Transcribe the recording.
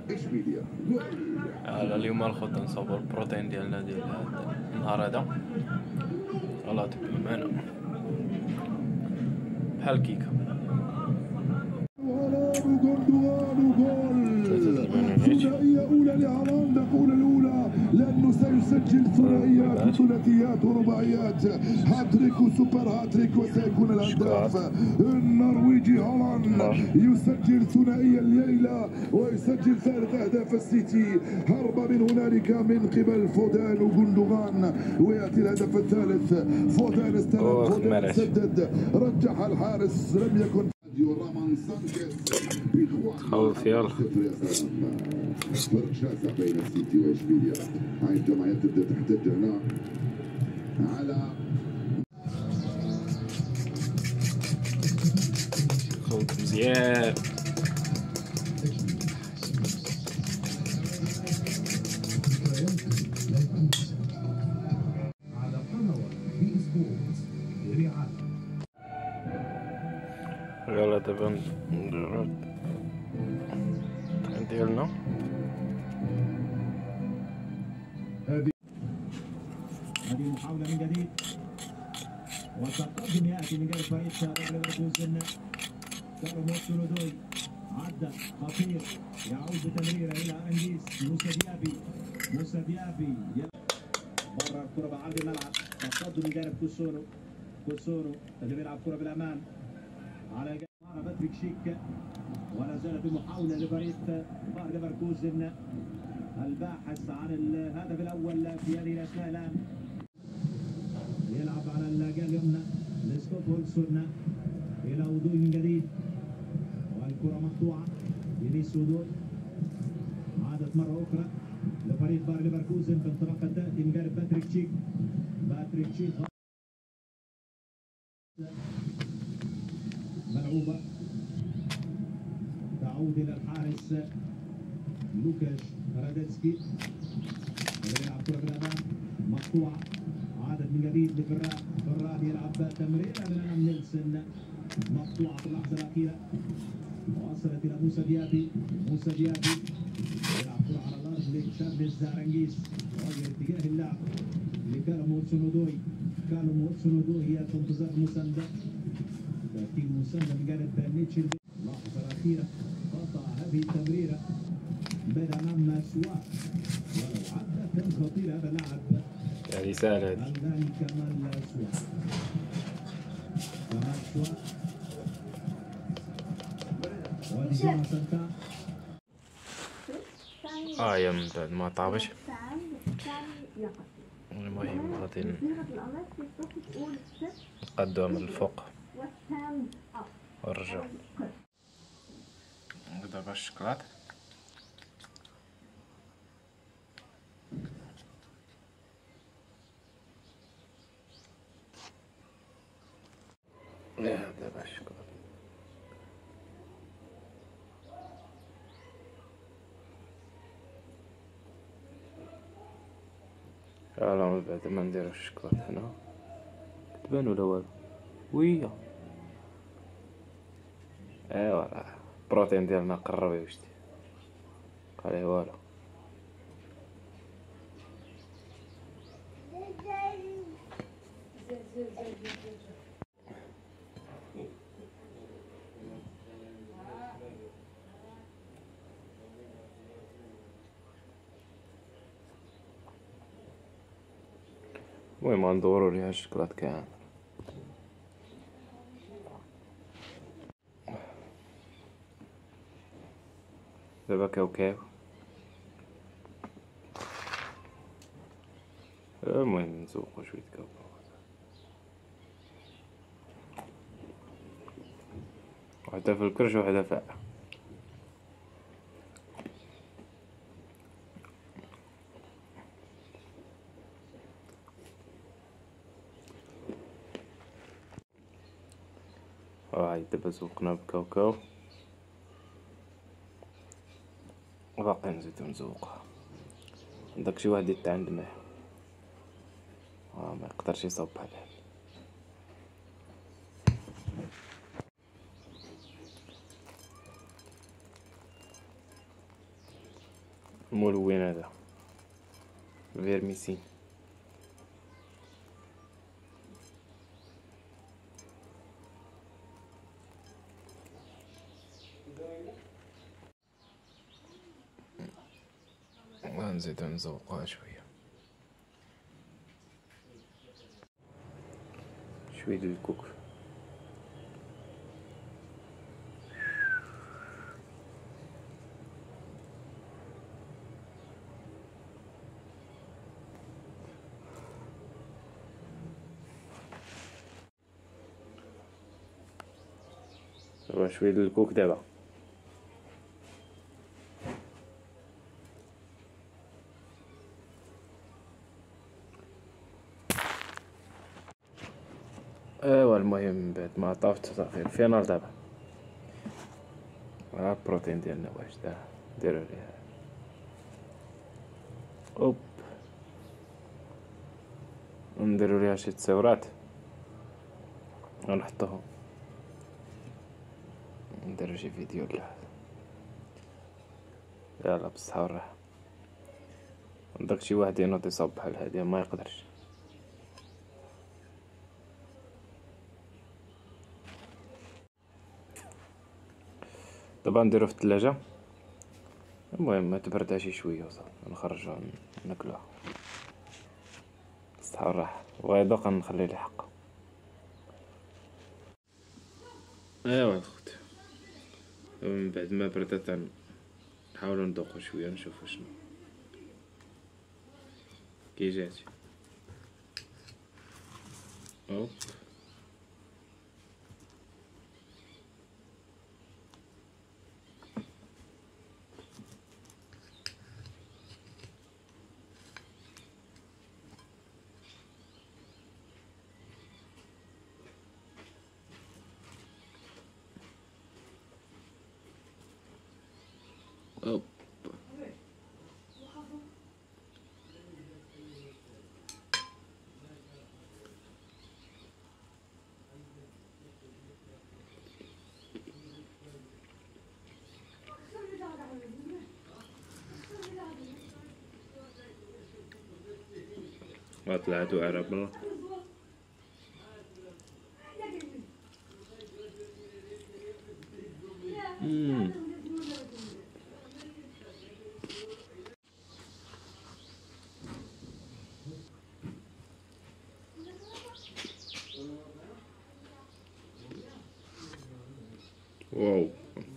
اشبيليا. على اليوم الخط نصور البروتين ديالنا ديال النهار هذا. الله تبقى معنا بحال الكيكه. ثنائية أولى لهالاند، أقول الأولى لأنه سيسجل ثلاثيات ورباعيات، هاتريك وسوبر هاتريك، وسيكون الهداف النرويجي هالاند يسجل ثنائية الليلة ويسجل ثالث أهداف السيتي. هرب من هنالك من قبل فودان وغوندوغان، ويأتي الهدف الثالث. فودان استلم، فودان سدد، رجح الحارس، لم يكن خلص يلا. فرق شاسع بين السيتي واشبيليا. هاي الجماهير تبدا تحتج هنا على خلط مزيان. على قنوات بي سبورت رعاية. يلا دابا نديرو الطعام ديالنا. هذه محاولة من جديد، والتقدم يأتي من جانب فريق ليفركوزن. كارلو سولودوي عدى خطير، يعود بتمريرة إلى أنجيس. موسى ديابي برا الكرة بعرض الملعب. تقدم من جانب كوسونو اللي بيلعب كرة بالأمان على جانب باتريك شيك، ولا زالت المحاولة لفريق باير ليفركوزن الباحث عن الهدف الأول في هذه الأثناء. الآن يلعب على الجهة اليمنى لسكوت هولسون إلى وضوء من جديد، والكرة مقطوعة. ينيس وضوء عادت مرة أخرى لفريق باير ليفركوزن بانطلاقة تأتي من جانب باتريك شيك. ملعوبة تعود إلى الحارس لوكاش راديتسكي، يلعب كرة بالأمام مقطوعة. عادت من جديد لفراد يلعب تمريرة من أمام نيلسون مقطوعة في اللحظة الأخيرة، وصلت إلى موسى ديابي يلعب كرة على الأرض لشارلز زارانجيس، وغير اتجاه اللعب لكالوم هوتسون-أودوي. هي تنتظر مساندة، تأتي مساندة من جانب ميتشل. اللحظة الأخيرة قطع هذه التمريرة بين أمام سوا، ولو عدى كان خطير هذا اللاعب. يعني سهل هذه. الغاني كمال سوا وادي جوناثان. يا من بعد ما طابش. المهم غادي نقدوها من الفوق ونرجعو. دابا الشكلاط دابا الشكلاط. يلا من بعد ما نديرو الشكلاط هنا تبان ولا والو. ويا ايوا البروتين ديالنا قرب يوجد عليه والو. المهم غندورو ليها الشكلاط كامل. دابا كاوكاو. المهم نزوقو شوية كاوكاو. وحدة في الكرش وحدة فاء. هاي دابا زوقنا بكاوكاو، باقي نزيدو نزوقها. عندك شي واحد يتعند معاه ما يقدرش يصوب بحال هاد. مولوين هذا فيرميسين. نزيد نزوقها شوية ديال الكوك. دابا شوية ديال الكوك دابا. ايوا المهم من بعد ما طافت صافي الفينال دابا. ها البروتين ديالنا واش نديرو ليه. اوب نديرو ليها شي تصاورات ونحطوهم، نديرو شي فيديو لها. يلا بالصحة والراحة. عندك شي واحد ينوض يصاب بحال هادي ما يقدرش. دابا نديرو في الثلاجة. المهم تبردها شي شويه وصافي نخرجوها ناكلوها. بالصحة والراحة. بغا يذوق نخليه ليه حقه. ايوا الخوت من بعد ما بردات نحاولو نذوقو شويه نشوفو شنو كي جات. اوب اوب ما طلعتو عرب الله. واو